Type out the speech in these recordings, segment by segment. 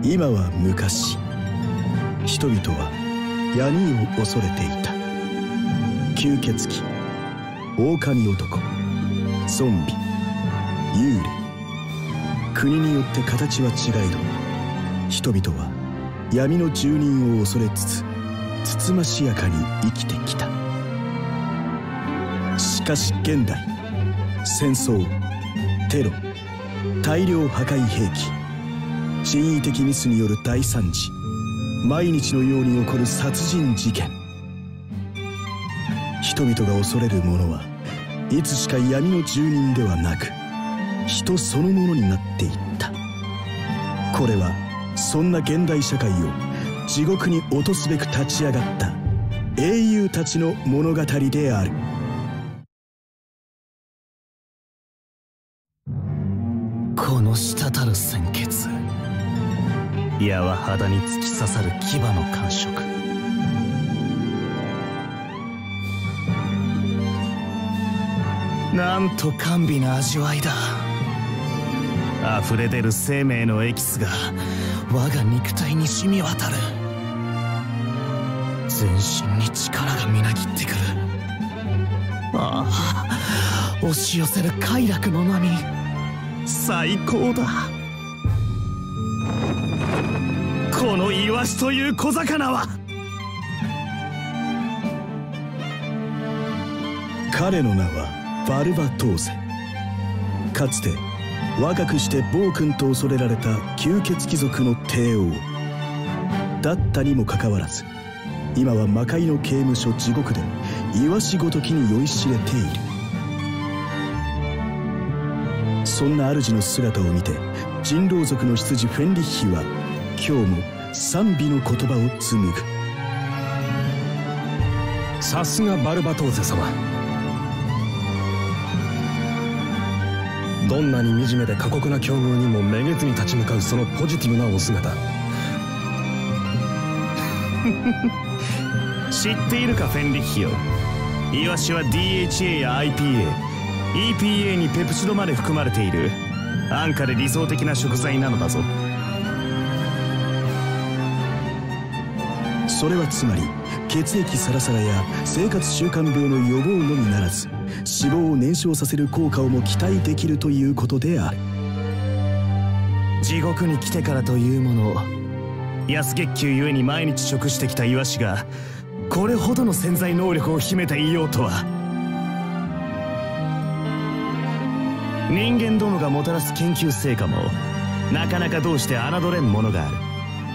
今は昔、人々は闇を恐れていた。吸血鬼、狼男、ゾンビ、幽霊、国によって形は違えど、人々は闇の住人を恐れつつつつましやかに生きてきた。しかし現代、戦争、テロ、大量破壊兵器、人為的ミスによる大惨事、毎日のように起こる殺人事件。人々が恐れるものはいつしか闇の住人ではなく人そのものになっていった。これはそんな現代社会を地獄に落とすべく立ち上がった英雄たちの物語である。 この滴る鮮血、矢は肌に突き刺さる牙の感触。なんと甘美な味わいだ。溢れ出る生命のエキスが我が肉体に染み渡る。全身に力がみなぎってくる。ああ、押し寄せる快楽の波、最高だ。このイワシという小魚は。 彼の名はバルバトーゼ。かつて若くして暴君と恐れられた吸血貴族の帝王だったにもかかわらず、今は魔界の刑務所地獄でイワシごときに酔いしれている。そんな主の姿を見て人狼族の執事フェンリッヒは今日も賛美の言葉を紡ぐ。 さすがバルバトーゼ様。どんなに惨めで過酷な境遇にもめげずに立ち向かうそのポジティブなお姿。 知っているかフェンリッヒよ。イワシは DHA や IPA、EPA にペプチドまで含まれている安価で理想的な食材なのだぞ。 それはつまり血液サラサラや生活習慣病の予防のみならず脂肪を燃焼させる効果をも期待できるということである。 地獄に来てからというもの、安月給ゆえに毎日食してきたイワシがこれほどの潜在能力を秘めていようとは。人間どもがもたらす研究成果もなかなかどうして侮れんものがある。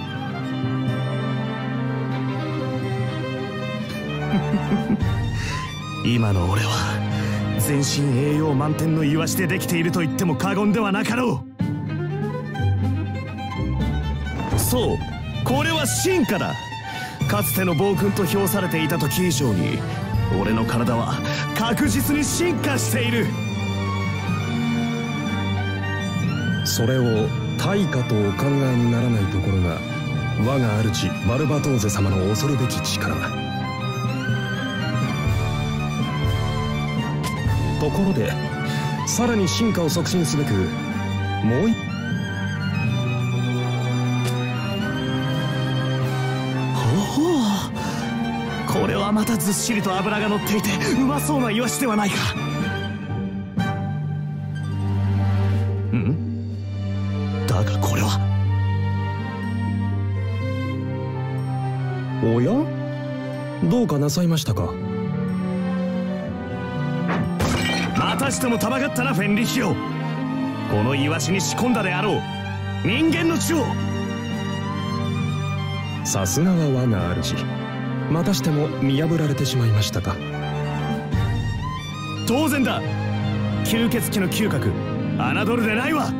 今の俺は全身栄養満点のイワシでできていると言っても過言ではなかろう。そう、これは進化だ。かつての暴君と評されていた時以上に俺の体は確実に進化している。 それを対価とお考えにならないところが我が主バルバトーゼ様の恐るべき力。ところでさらに進化を促進すべくもう一これはまたずっしりと脂が乗っていてうまそうなイワシではないか。だがこれは。 おや、どうかなさいましたか。 またしてもたまがったなフェンリヒオ。このイワシに仕込んだであろう人間の血を。 さすがは我が主。またしても見破られてしまいましたか。 当然だ。吸血鬼の嗅覚侮るでないわ。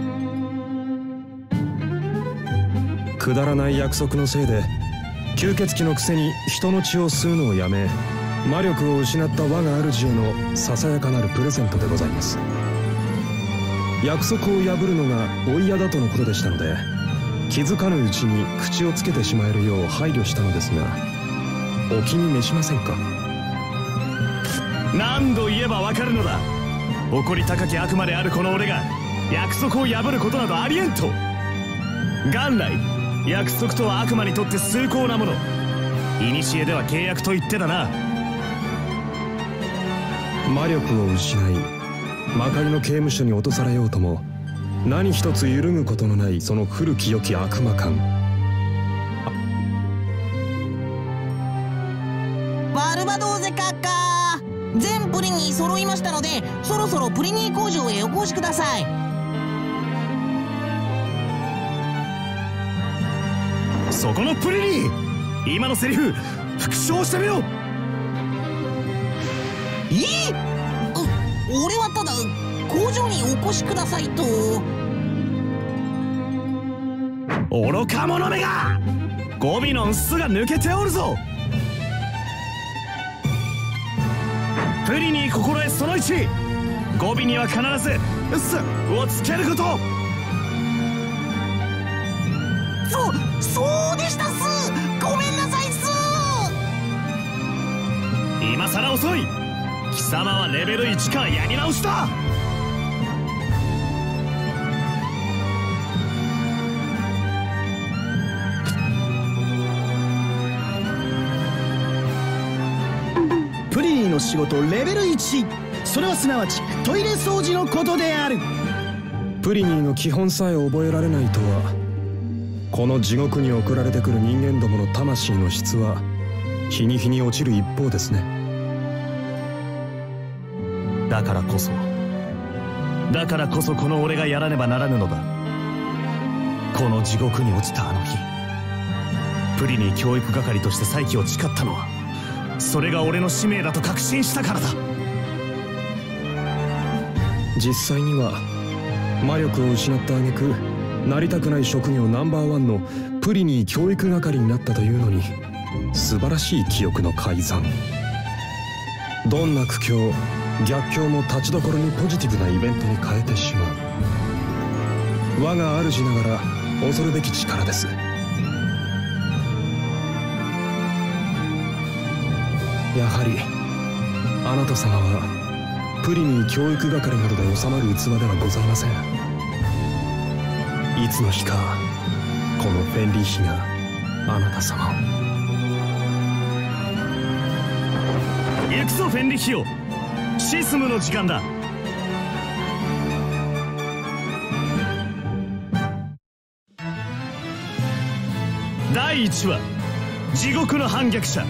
くだらない約束のせいで吸血鬼のくせに人の血を吸うのをやめ魔力を失った我が主へのささやかなるプレゼントでございます。約束を破るのがお嫌だとのことでしたので気づかぬうちに口をつけてしまえるよう配慮したのですが、お気に召しませんか。 何度言えばわかるのだ。誇り高き悪魔であるこの俺が約束を破ることなどありえんと。元来約束とは悪魔にとって崇高なもの。古では契約と言ってだな。 魔力を失い魔界の刑務所に落とされようとも何一つ揺るぐことのないその古き良き悪魔感。 バルバドーゼ閣下、全プリニー揃いましたので、そろそろプリニー工場へお越しください。 そこのプリニー、今のセリフ復唱してみろ。 俺はただ工場にお越しくださいと。 愚か者めが、語尾の「んす」が抜けておるぞ。プリニー心得その1、語尾には必ず「うっす」をつけること。 そうでしたっす。ごめんなさいっす。 今さら遅い。貴様はレベル1からやり直しだ。 プリニーの仕事レベル1、それはすなわちトイレ掃除のことである。 プリニーの基本さえ覚えられないとは、この地獄に送られてくる人間どもの魂の質は日に日に落ちる一方ですね。 だからこそこの俺がやらねばならぬのだ。この地獄に落ちたあの日、プリニー教育係として再起を誓ったのは、それが俺の使命だと確信したからだ。 実際には魔力を失った挙句、なりたくない職業ナンバーワンのプリニー教育係になったというのに、素晴らしい記憶の改ざん。どんな苦境逆境も立ちどころにポジティブなイベントに変えてしまう。我が主ながら恐るべき力です。やはりあなた様はプリニー教育係などで収まる器ではございません。いつの日かこのフェンリー妃があなた様を。 行くぞフェンリッヒよ、シスムの時間だ。第1話、地獄の反逆者。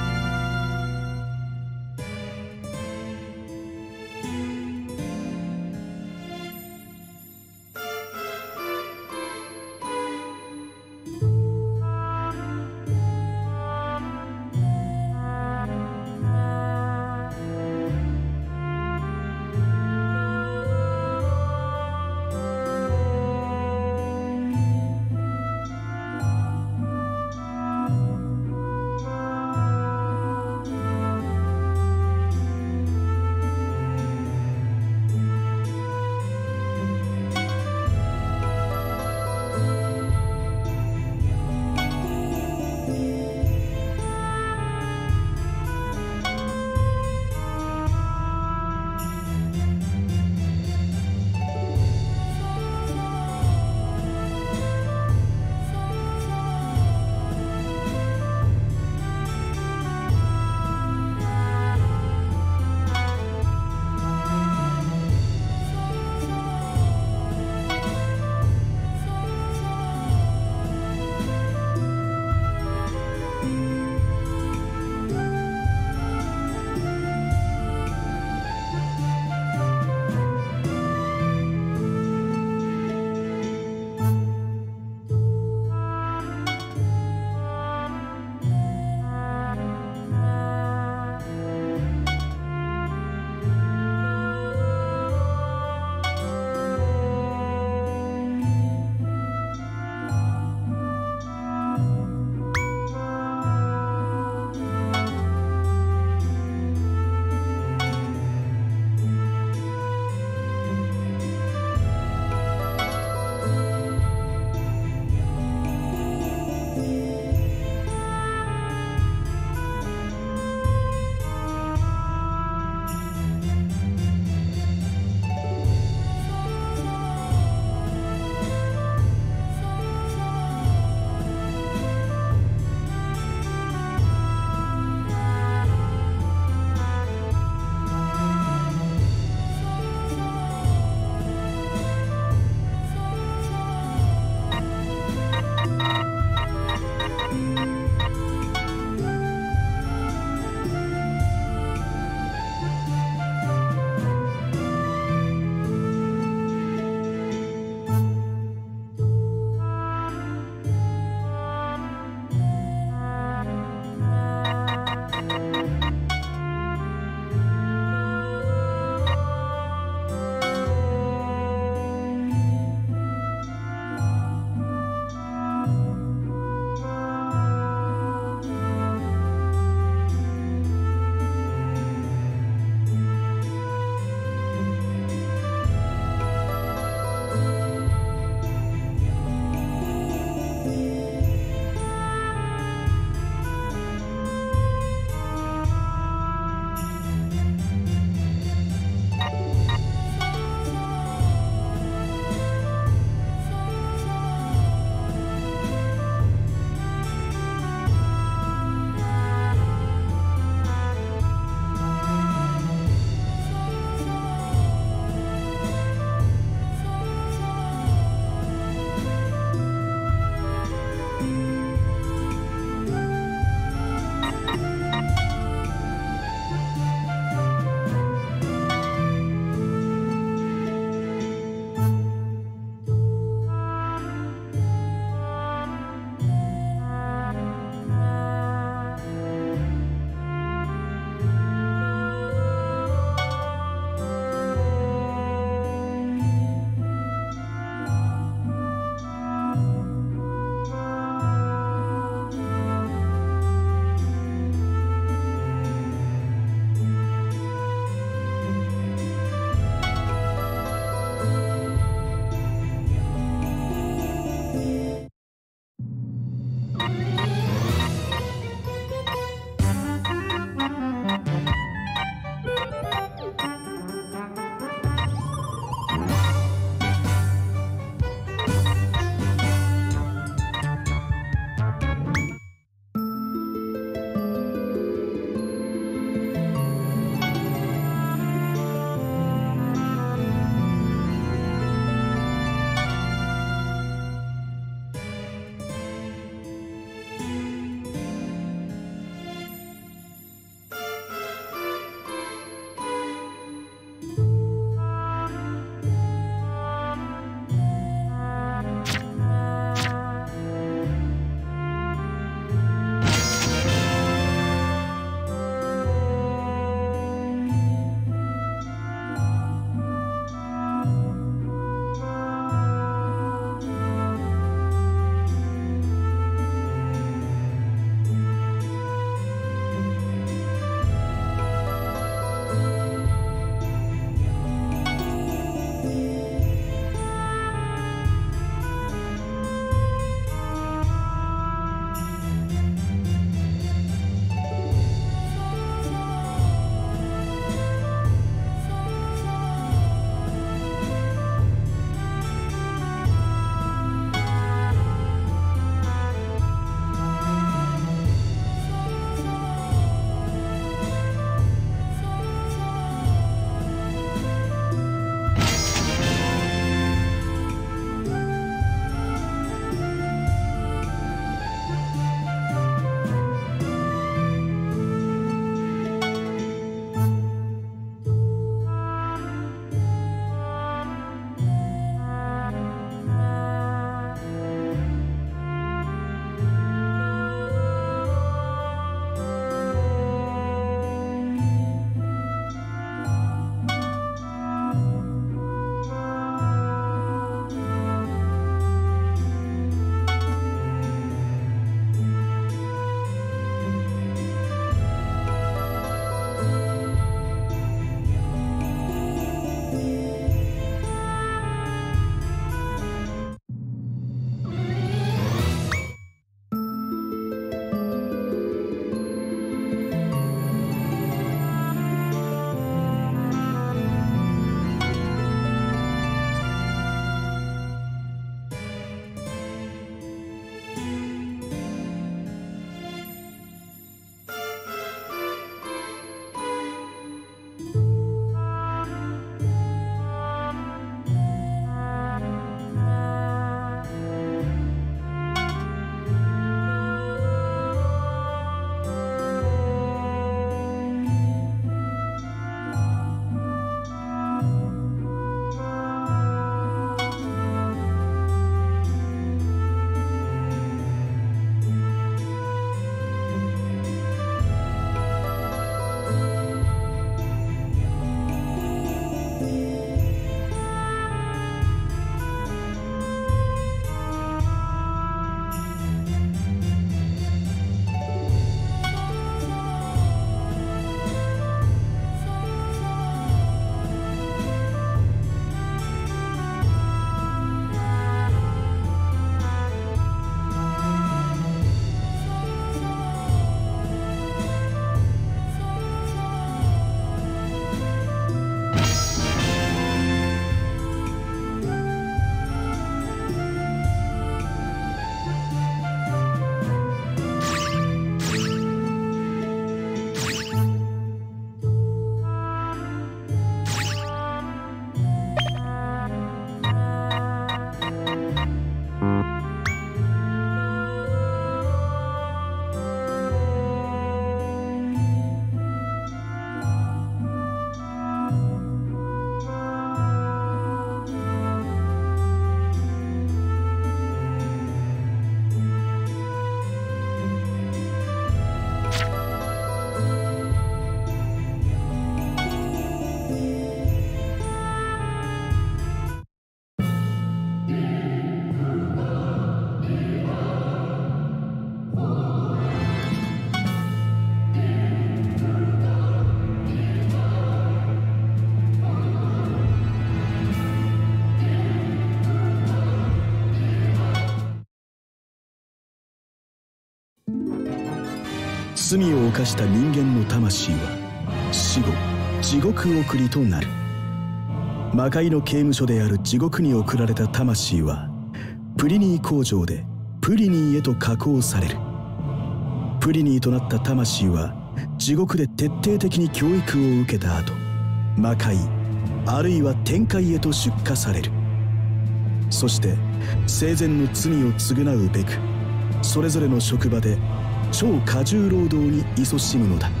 罪を犯した人間の魂は死後地獄送りとなる。魔界の刑務所である地獄に送られた魂はプリニー工場でプリニーへと加工される。プリニーとなった魂は地獄で徹底的に教育を受けた後、魔界あるいは天界へと出荷される。そして生前の罪を償うべくそれぞれの職場で超過重労働に勤しむのだ。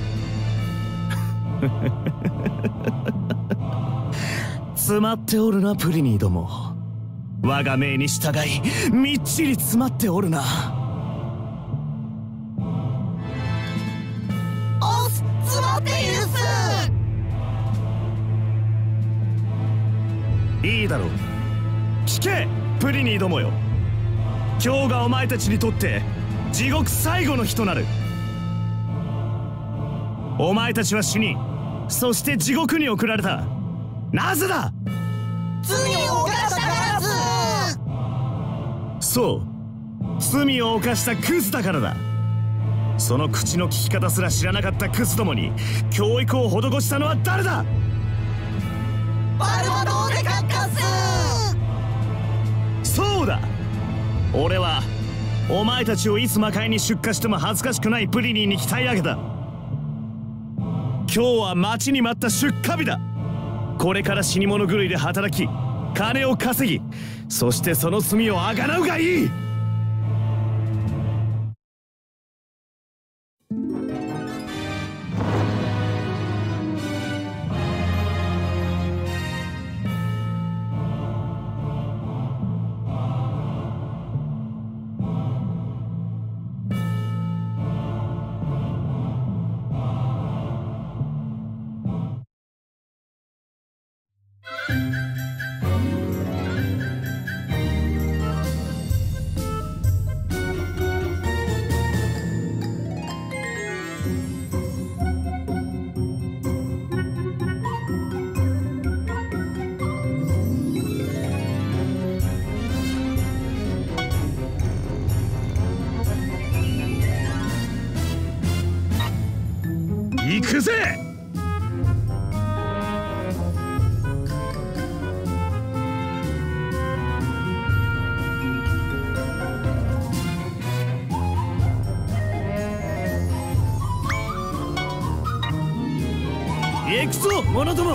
詰まっておるなプリニーども。我が命に従いみっちり詰まっておるな。 おっす、詰まっているっす。いいだろう、聞けプリニーどもよ。今日がお前たちにとって地獄最後の日となる。お前たちは死に、そして地獄に送られた。なぜだ。 罪を犯したからず。そう、罪を犯したクズだからだ。その口の利き方すら知らなかったクズどもに教育を施したのは誰だ。 バルバドーゼカッカス。 そうだ、俺はお前たちをいつ魔界に出荷しても恥ずかしくないプリニーに鍛え上げた。今日は待ちに待った出荷日だ。これから死に物狂いで働き金を稼ぎ、そしてその罪をあがなうがいい。行くぜ。行くぞ者ども。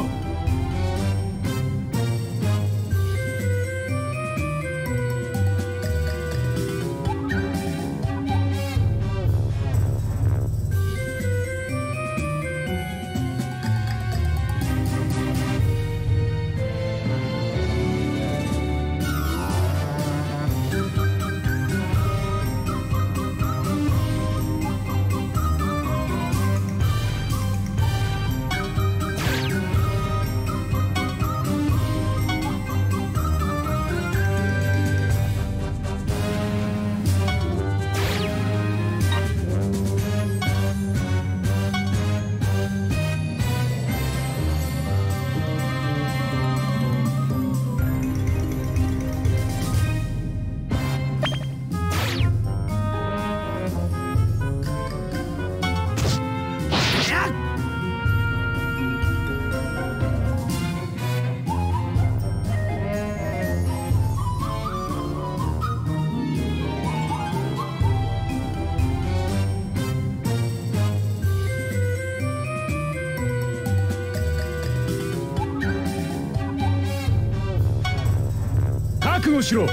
覚悟しろ。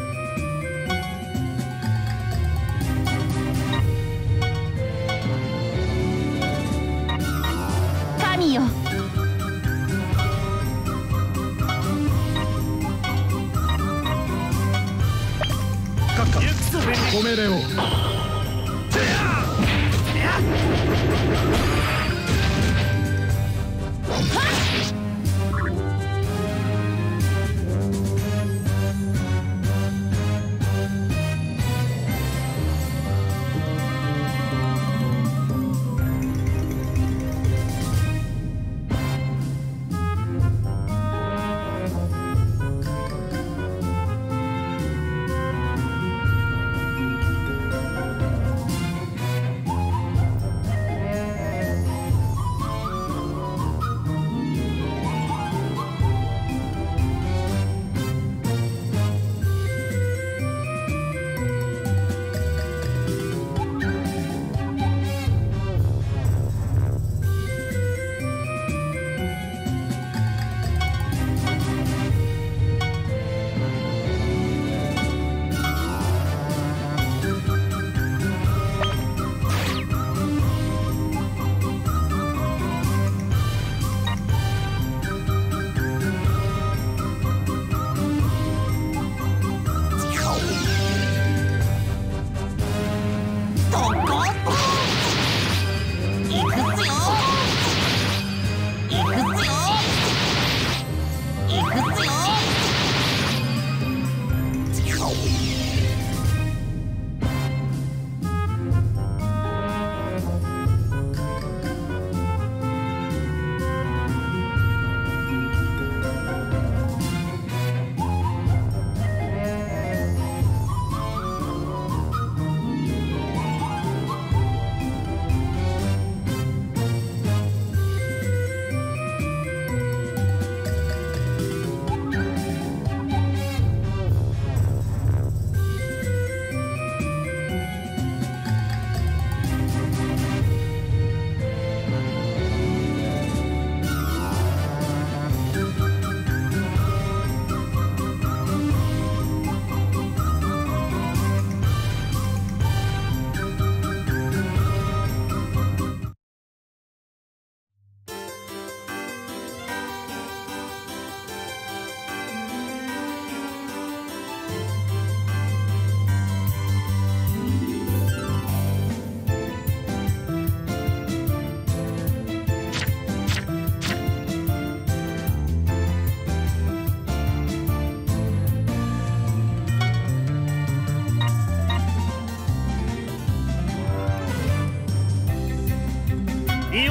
神よ、 閣下、ご命令を。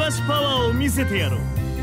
橋パワーを見せてやろう。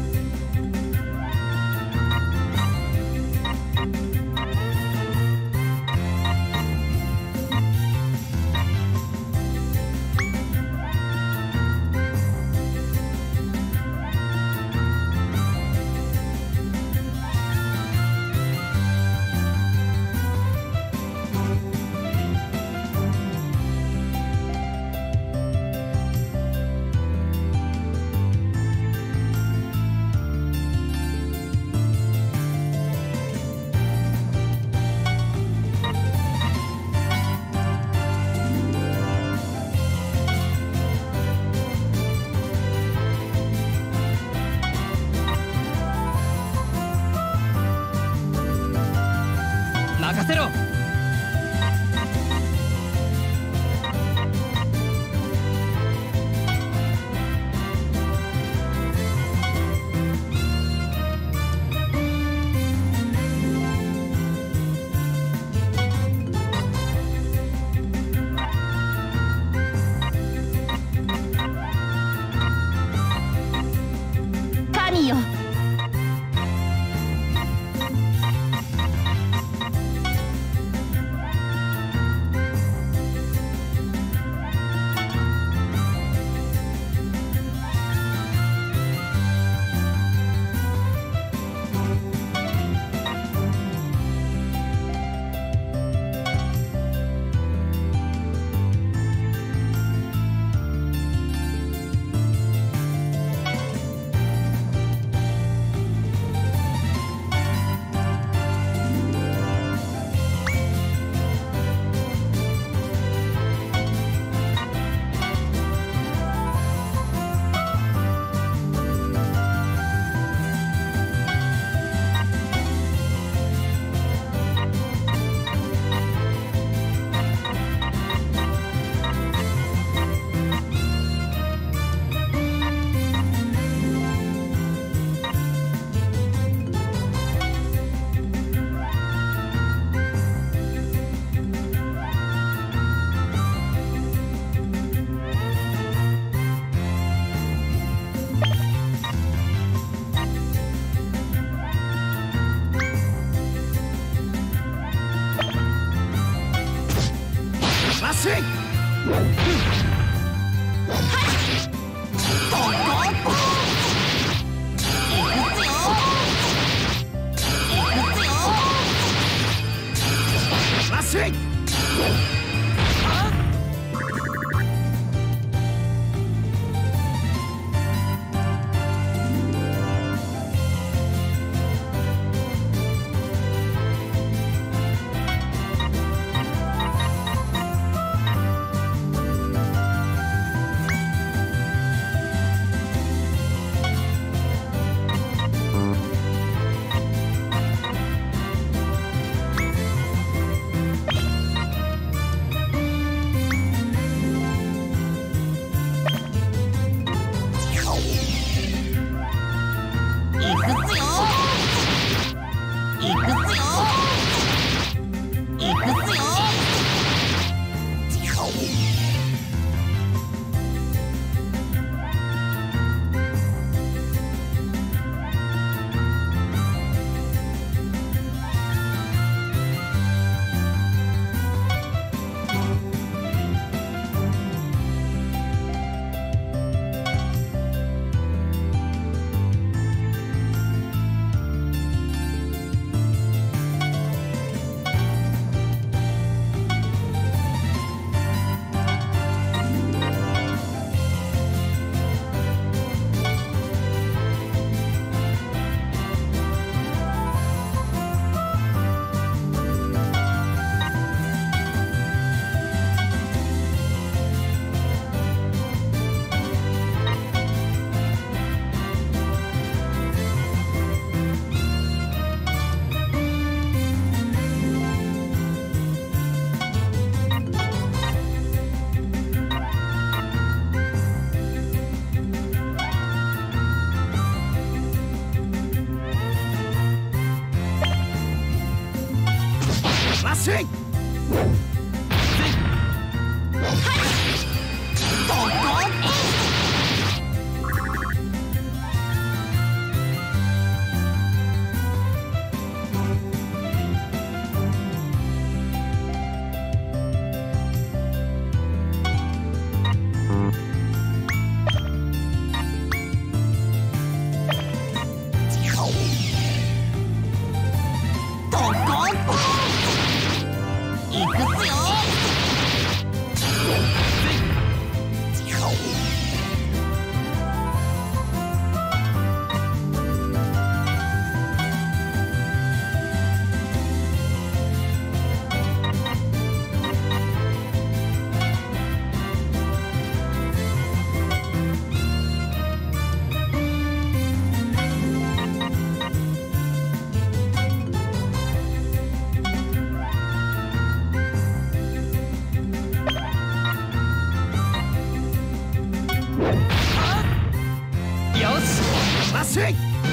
任せろ。 神よ、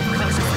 感謝する。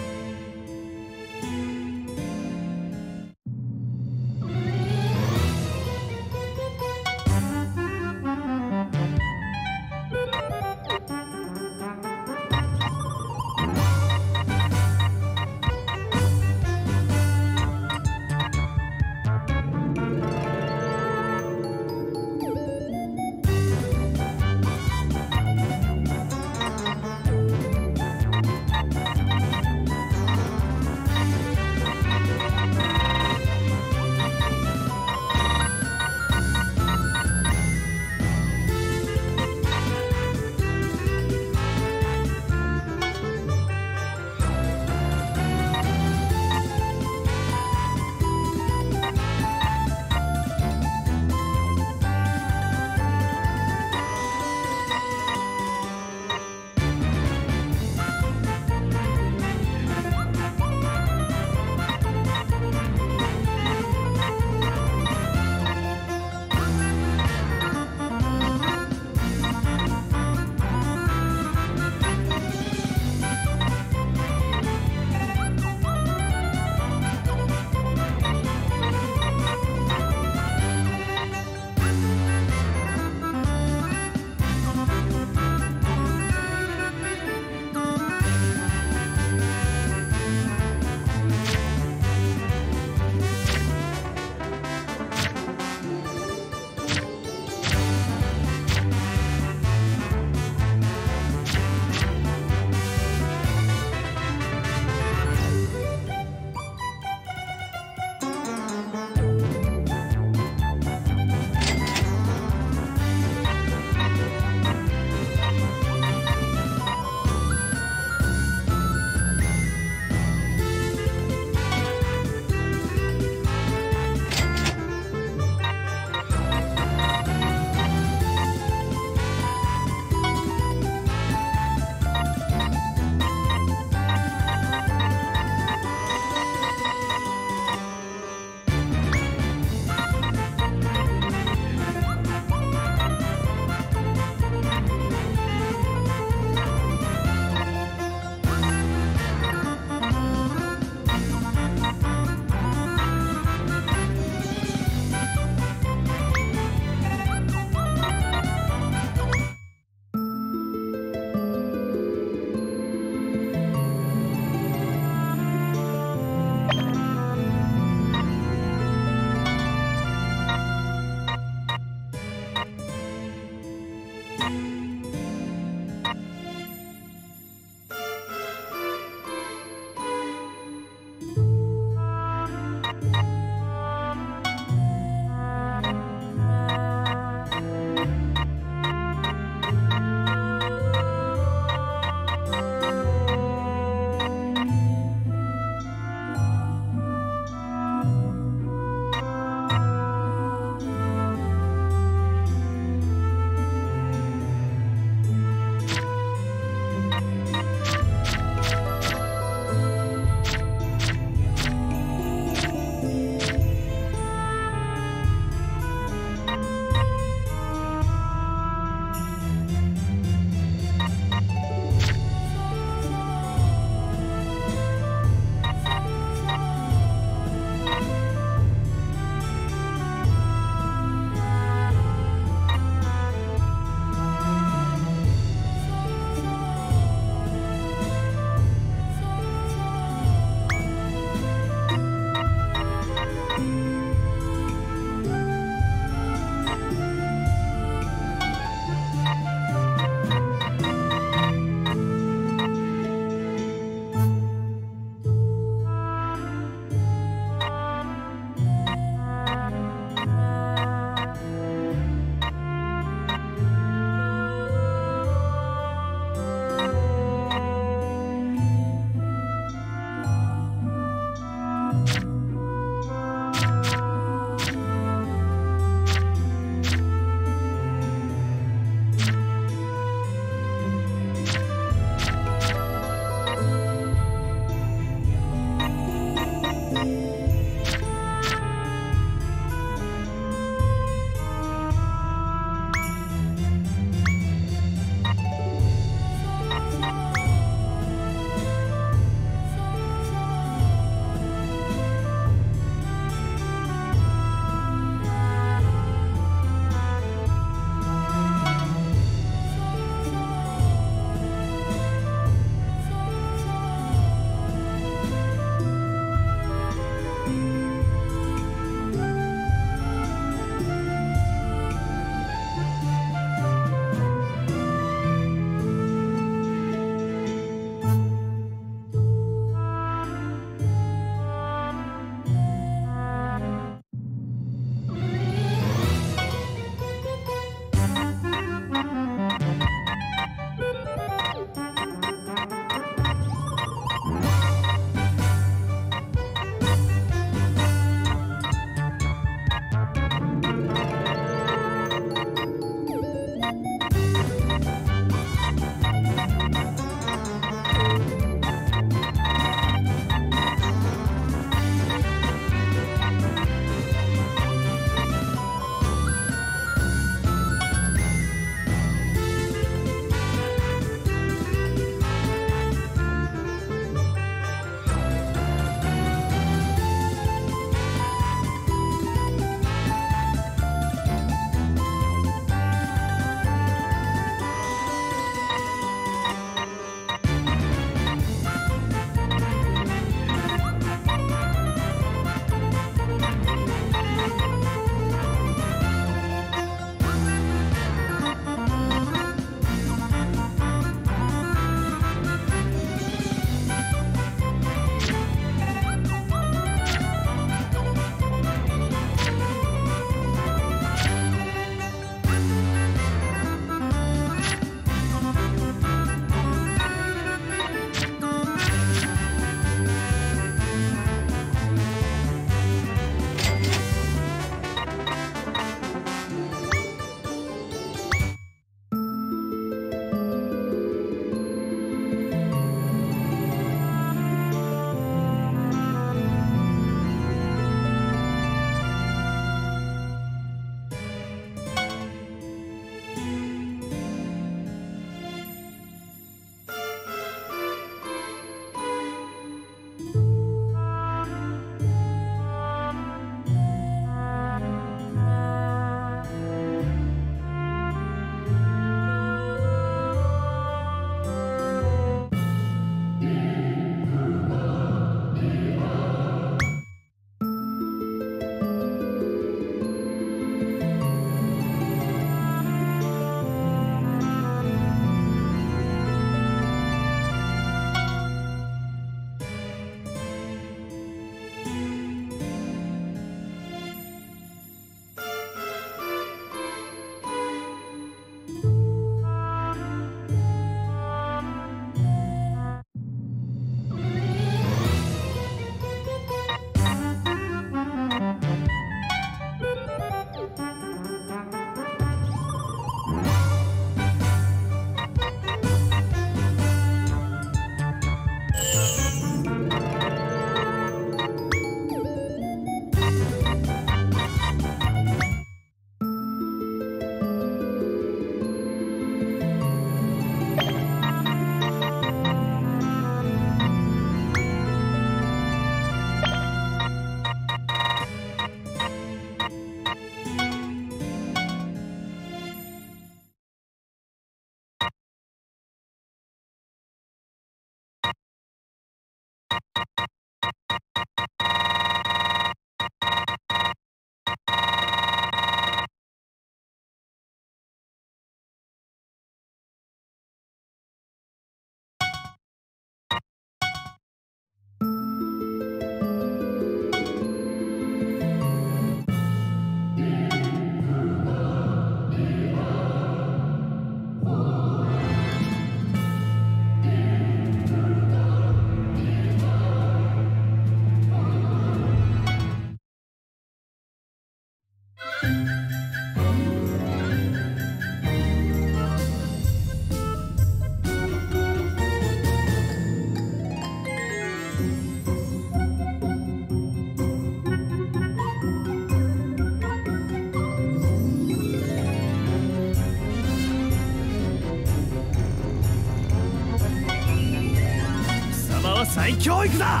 再教育だ。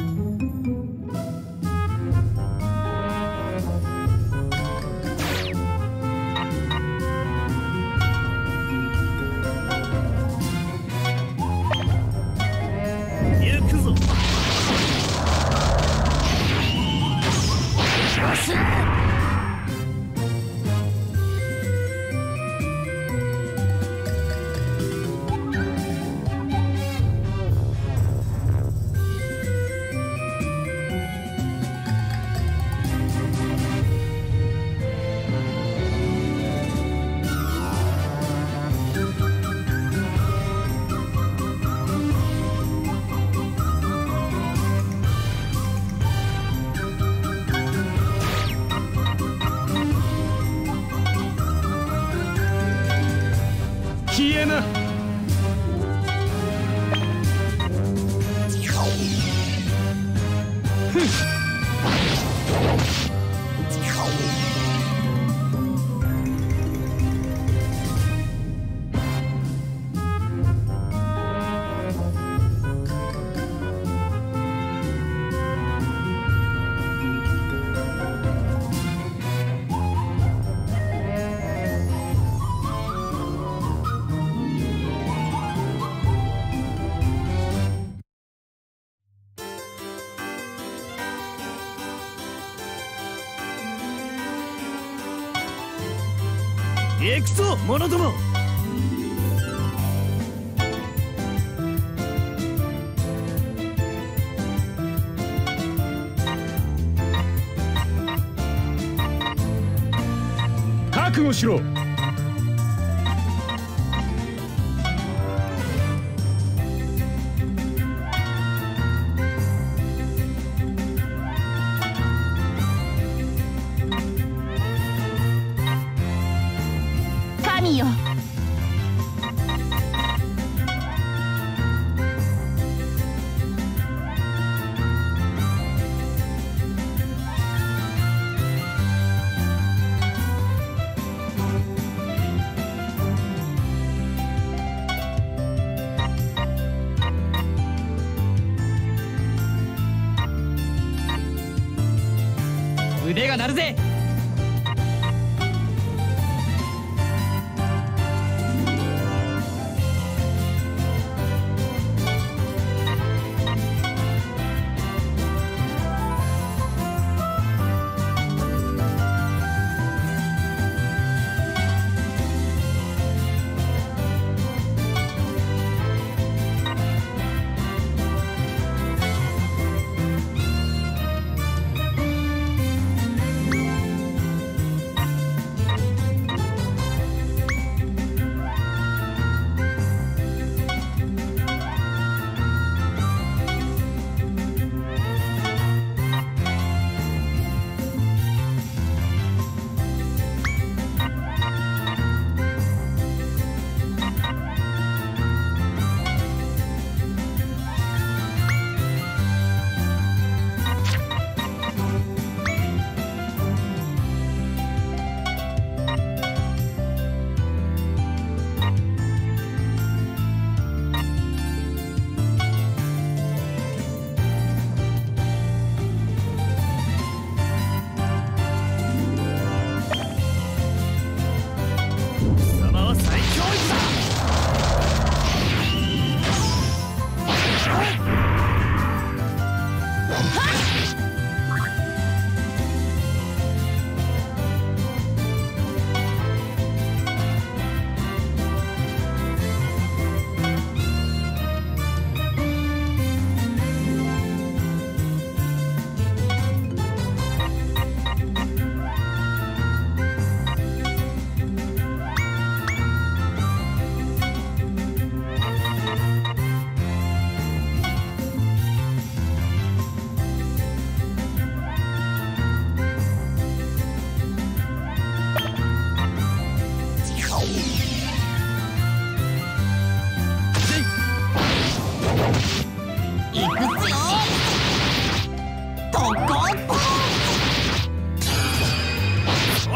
行くぞ。よし。消えな。行くぞ者ども。覚悟しろ。 神よ、腕が鳴るぜ。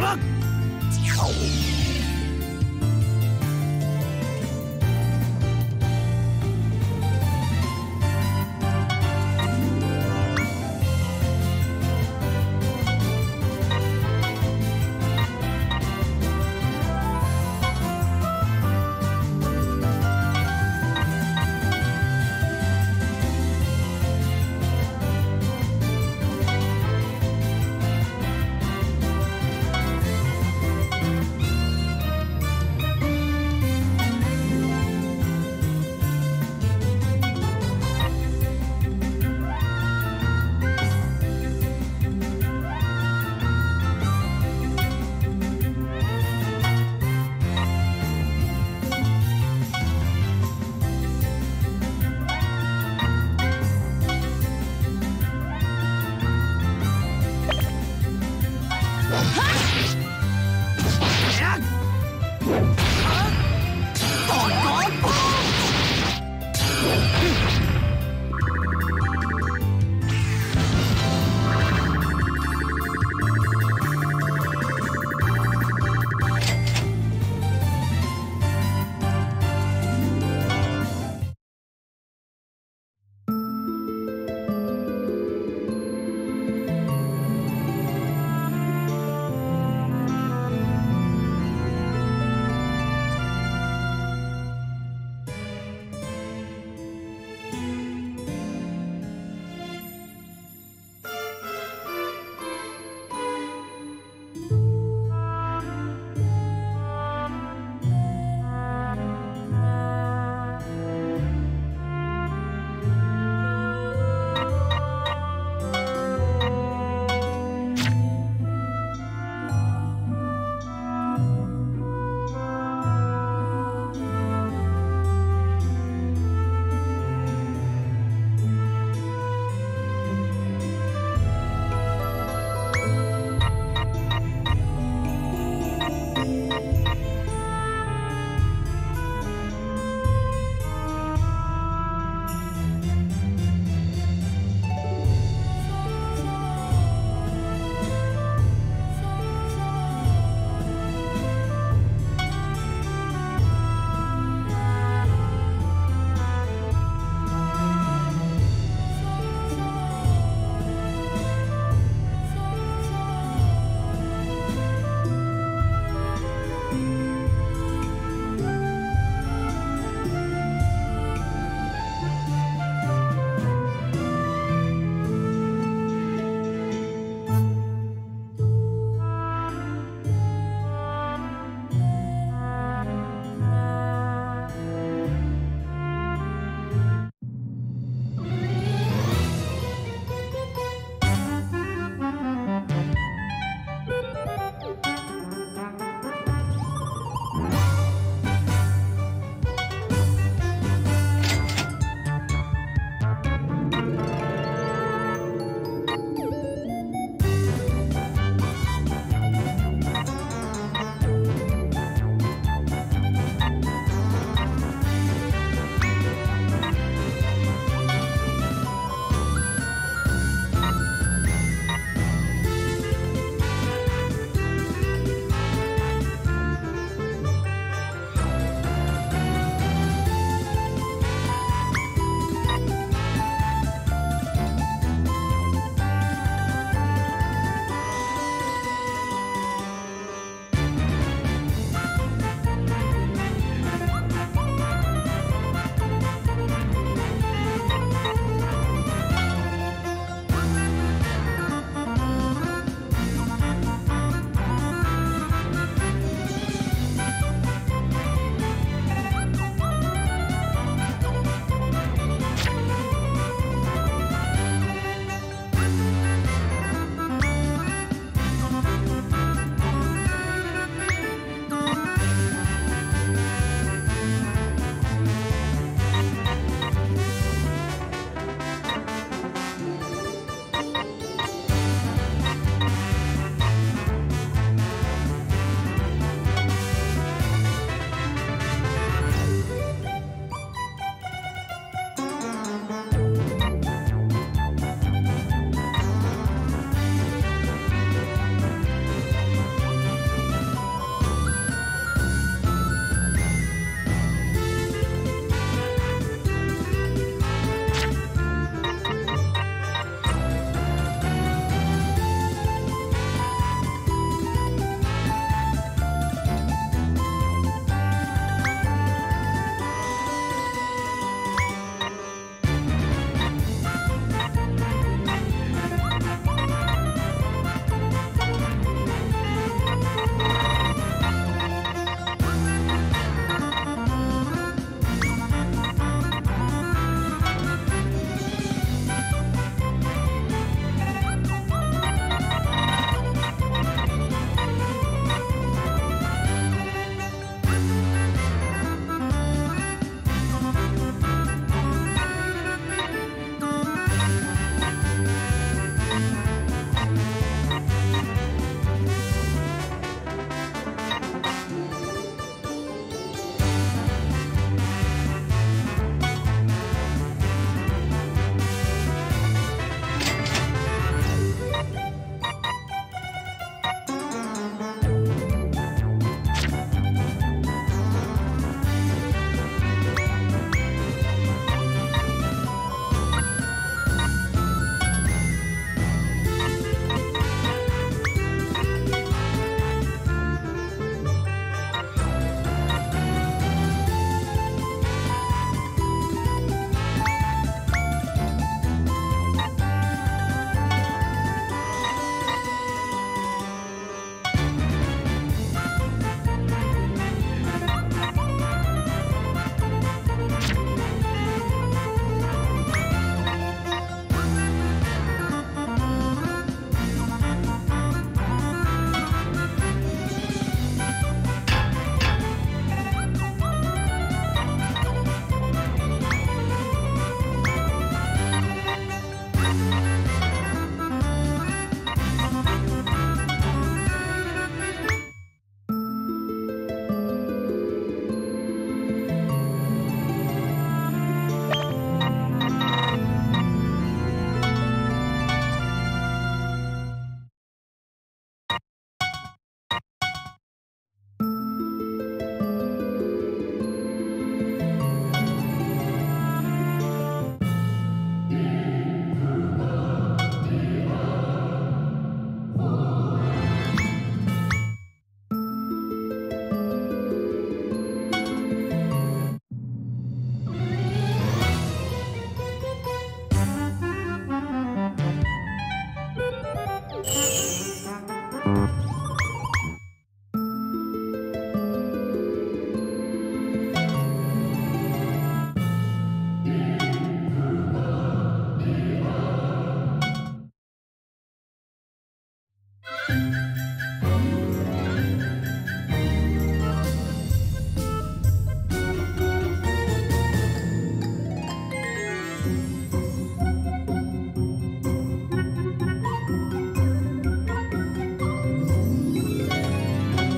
ら。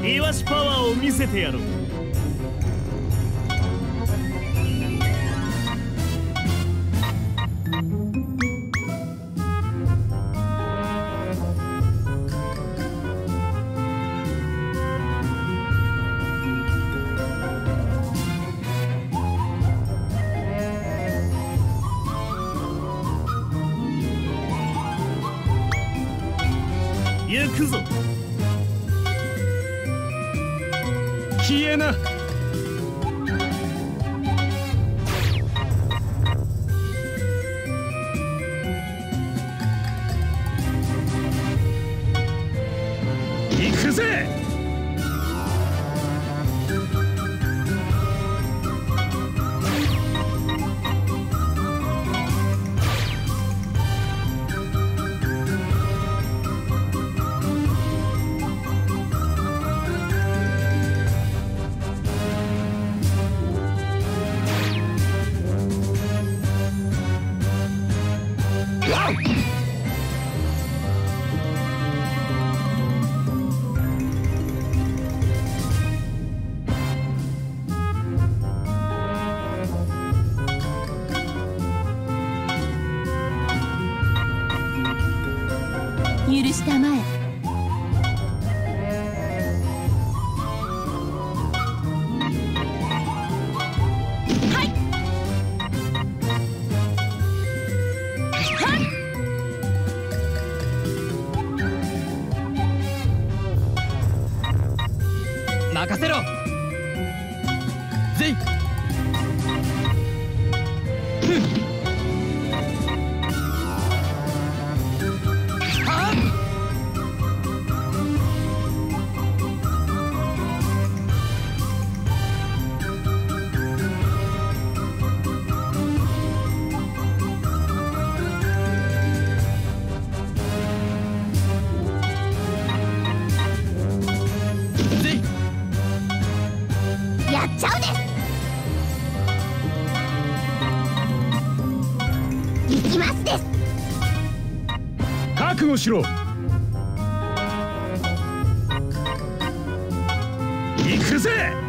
イワシパワーを見せてやろう。行くぞ。 消えな。行くぜ。 許したまえ。はいはい任せろ。ぜい。 やっちゃうです。行きますです。 覚悟しろ。行くぜ。